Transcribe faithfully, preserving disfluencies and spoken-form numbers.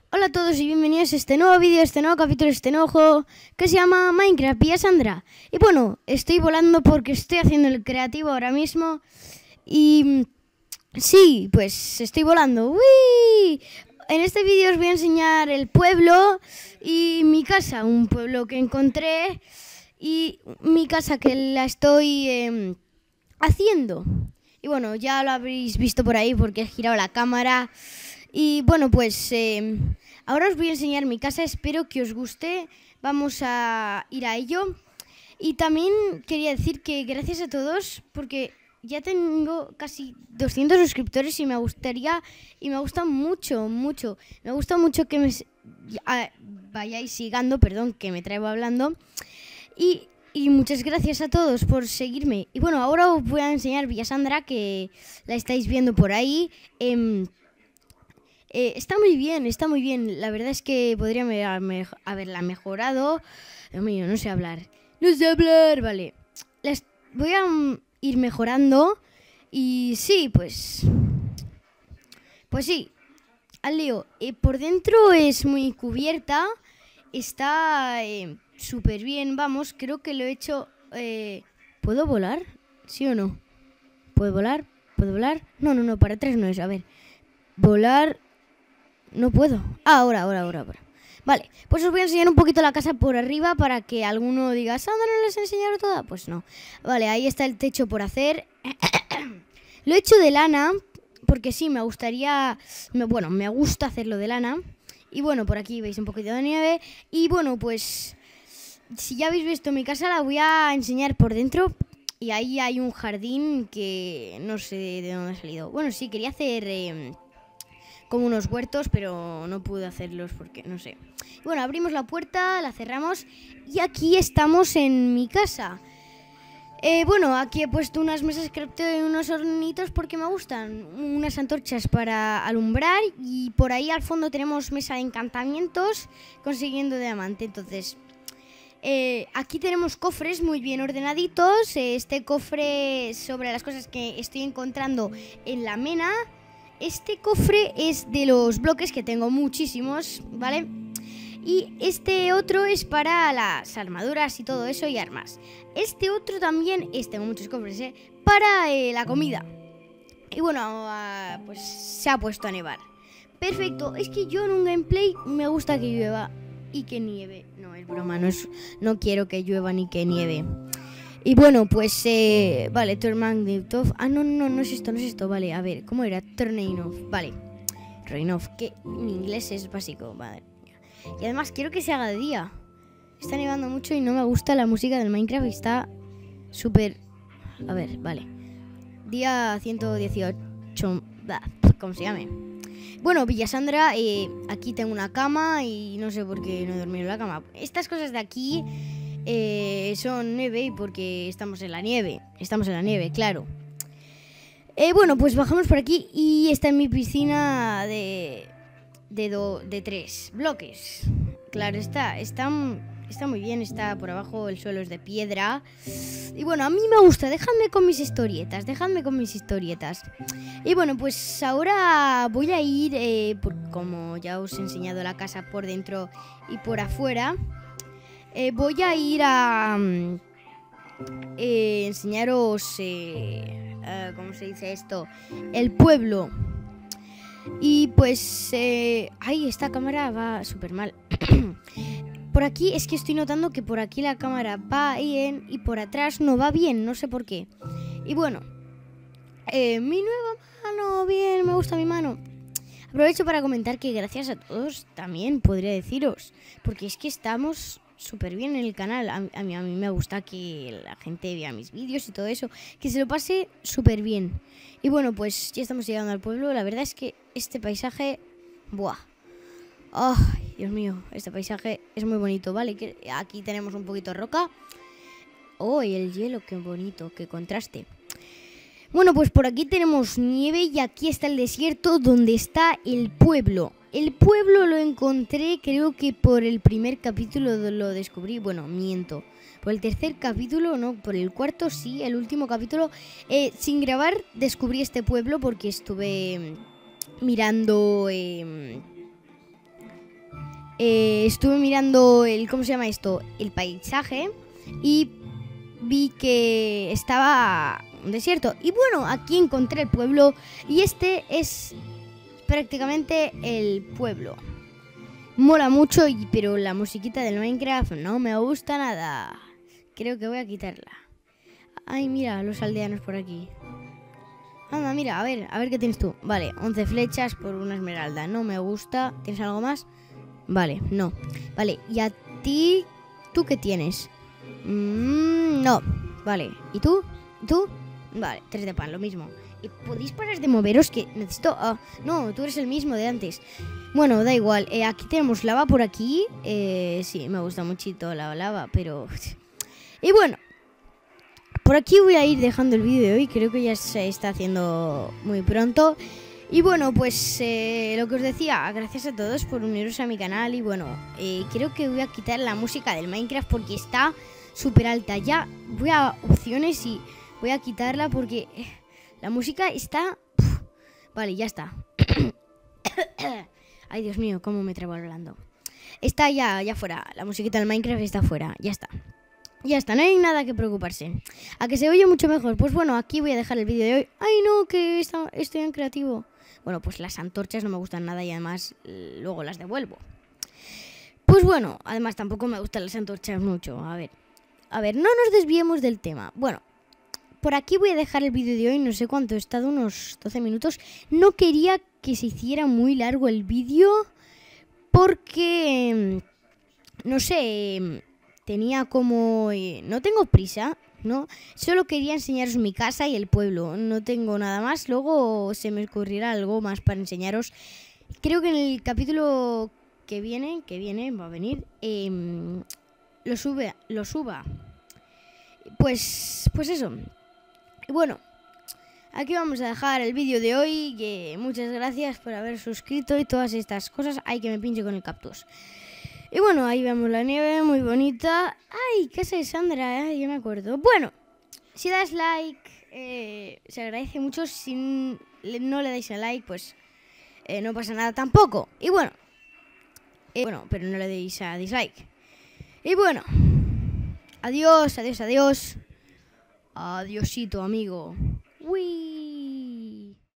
Hola a todos y bienvenidos a este nuevo vídeo, este nuevo capítulo, este nuevo juego que se llama Minecraft Villa Sandra. Y bueno, estoy volando porque estoy haciendo el creativo ahora mismo. Y sí, pues estoy volando. ¡Uy! En este vídeo os voy a enseñar el pueblo y mi casa, un pueblo que encontré y mi casa que la estoy eh, haciendo. Y bueno, ya lo habréis visto por ahí porque he girado la cámara. Y bueno, pues eh, ahora os voy a enseñar mi casa, espero que os guste, vamos a ir a ello. Y también quería decir que gracias a todos, porque ya tengo casi doscientos suscriptores y me gustaría, y me gusta mucho, mucho, me gusta mucho que me a, vayáis siguiendo, perdón, que me traigo hablando. Y, y muchas gracias a todos por seguirme. Y bueno, ahora os voy a enseñar Villa Sandra, que la estáis viendo por ahí. Eh, Eh, está muy bien, está muy bien. La verdad es que podría me, me, haberla mejorado. Dios mío, no sé hablar. No sé hablar, vale. Les voy a um, ir mejorando. Y sí, pues... Pues sí, al lío. Eh, por dentro es muy cubierta. Está eh, súper bien, vamos. Creo que lo he hecho... Eh, ¿Puedo volar? ¿Sí o no? ¿Puedo volar? ¿Puedo volar? No, no, no, para atrás no es. A ver. Volar... No puedo. Ah, ahora, ahora, ahora, ahora. Vale, pues os voy a enseñar un poquito la casa por arriba para que alguno diga, ¿Sandra no les he enseñado toda? Pues no. Vale, ahí está el techo por hacer. Lo he hecho de lana, porque sí, me gustaría... Me, bueno, me gusta hacerlo de lana. Y bueno, por aquí veis un poquito de nieve. Y bueno, pues... Si ya habéis visto mi casa, la voy a enseñar por dentro. Y ahí hay un jardín que no sé de dónde ha salido. Bueno, sí, quería hacer... Eh, como unos huertos, pero no pude hacerlos porque no sé. Bueno, abrimos la puerta, la cerramos y aquí estamos en mi casa. Eh, bueno, aquí he puesto unas mesas crafteo y unos hornitos porque me gustan. Unas antorchas para alumbrar y por ahí al fondo tenemos mesa de encantamientos consiguiendo diamante. Entonces, eh, aquí tenemos cofres muy bien ordenaditos. Este cofre sobre las cosas que estoy encontrando en la mena. Este cofre es de los bloques, que tengo muchísimos, ¿vale? Y este otro es para las armaduras y todo eso y armas. Este otro también es, tengo muchos cofres, ¿eh? Para eh, la comida. Y bueno, uh, pues se ha puesto a nevar. Perfecto, es que yo en un gameplay me gusta que llueva y que nieve. No, es broma, no, es, no quiero que llueva ni que nieve. Y bueno, pues, eh, vale, Tormagnitov. Ah, no, no, no es esto, no es esto. Vale, a ver, ¿cómo era? Tornainov. Vale, Reinov, que mi inglés es básico, madre mía. Y además quiero que se haga de día. Está nevando mucho y no me gusta la música del Minecraft. Está súper... A ver, vale. Día ciento dieciocho... ¿Cómo se llame? Bueno, Villa Sandra, eh, aquí tengo una cama y no sé por qué no he dormido en la cama. Estas cosas de aquí... Eh, son nieve porque estamos en la nieve. Estamos en la nieve, claro. Eh, bueno, pues bajamos por aquí y está en mi piscina de de, do, de tres bloques. Claro, está, está, está muy bien, está por abajo, el suelo es de piedra. Y bueno, a mí me gusta, dejadme con mis historietas, dejadme con mis historietas. Y bueno, pues ahora voy a ir, eh, por, como ya os he enseñado la casa por dentro y por afuera. Eh, voy a ir a um, eh, enseñaros, eh, uh, ¿cómo se dice esto? El pueblo. Y pues, eh, ay, esta cámara va súper mal. Por aquí es que estoy notando que por aquí la cámara va bien y por atrás no va bien, no sé por qué. Y bueno, eh, mi nueva mano, bien, me gusta mi mano. Aprovecho para comentar que gracias a todos también podría deciros, porque es que estamos... súper bien en el canal, a, a, mí, a mí me gusta que la gente vea mis vídeos y todo eso, que se lo pase súper bien. Y bueno, pues ya estamos llegando al pueblo, la verdad es que este paisaje, buah, oh, Dios mío, este paisaje es muy bonito, ¿vale? Que aquí tenemos un poquito de roca, oh, y el hielo, qué bonito, qué contraste. Bueno, pues por aquí tenemos nieve y aquí está el desierto donde está el pueblo. El pueblo lo encontré, creo que por el primer capítulo lo descubrí. Bueno, miento. Por el tercer capítulo, no, por el cuarto sí, el último capítulo. Eh, sin grabar descubrí este pueblo porque estuve mirando... Eh, eh, estuve mirando el, ¿cómo se llama esto? El paisaje y vi que estaba un desierto. Y bueno, aquí encontré el pueblo y este es prácticamente el pueblo. Mola mucho, y, pero la musiquita del Minecraft no me gusta nada. Creo que voy a quitarla. Ay, mira, los aldeanos por aquí. Anda, mira, a ver, a ver qué tienes tú. Vale, once flechas por una esmeralda. No me gusta. ¿Tienes algo más? Vale, no. Vale, ¿y a ti? ¿Tú qué tienes? Mm, no. Vale, ¿y tú? ¿Y tú? Vale, tres de pan, lo mismo. ¿Y podéis parar de moveros? Que necesito... Oh, no, tú eres el mismo de antes. Bueno, da igual. Eh, aquí tenemos lava por aquí. Eh, sí, me gusta muchito la lava, pero... Y bueno, por aquí voy a ir dejando el vídeo de hoy. Creo que ya se está haciendo muy pronto. Y bueno, pues eh, lo que os decía, gracias a todos por uniros a mi canal. Y bueno, eh, creo que voy a quitar la música del Minecraft porque está súper alta. Ya voy a opciones y voy a quitarla porque la música está... Uf, vale, ya está. Ay, Dios mío, cómo me trabo hablando. Está ya, ya fuera. La musiquita del Minecraft está fuera. Ya está. Ya está, no hay nada que preocuparse. A que se oye mucho mejor. Pues bueno, aquí voy a dejar el vídeo de hoy. Ay, no, que está, estoy en creativo. Bueno, pues las antorchas no me gustan nada y además luego las devuelvo. Pues bueno, además tampoco me gustan las antorchas mucho. A ver, a ver, no nos desviemos del tema. Bueno, por aquí voy a dejar el vídeo de hoy. No sé cuánto, he estado unos doce minutos. No quería que se hiciera muy largo el vídeo porque, no sé, tenía como... No tengo prisa, ¿no? Solo quería enseñaros mi casa y el pueblo. No tengo nada más. Luego se me ocurrirá algo más para enseñaros. Creo que en el capítulo que viene, que viene, va a venir, eh, lo sube, lo suba. Pues, pues eso. Bueno, aquí vamos a dejar el vídeo de hoy. Que muchas gracias por haber suscrito y todas estas cosas. Ay, que me pinche con el cactus. Y bueno, ahí vemos la nieve, muy bonita. Ay, casa de Sandra, ay, ya me acuerdo. Bueno, si das like, eh, se agradece mucho. Si no le dais a like, pues eh, no pasa nada tampoco. Y bueno, eh, bueno, pero no le deis a dislike. Y bueno, adiós, adiós, adiós. Adiosito, amigo. Uy.